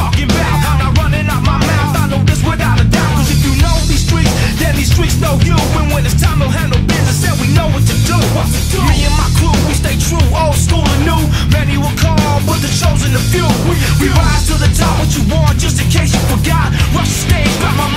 talking about. I'm not running out my mouth, I know this without a doubt. Cause if you know these streets, then these streets know you. And when it's time to handle business, then we know what to do. Me and my crew, we stay true, old school and new. Many will call, but the chosen a few. We rise to the top, what you want, just in case you forgot. Rush the stage, grab my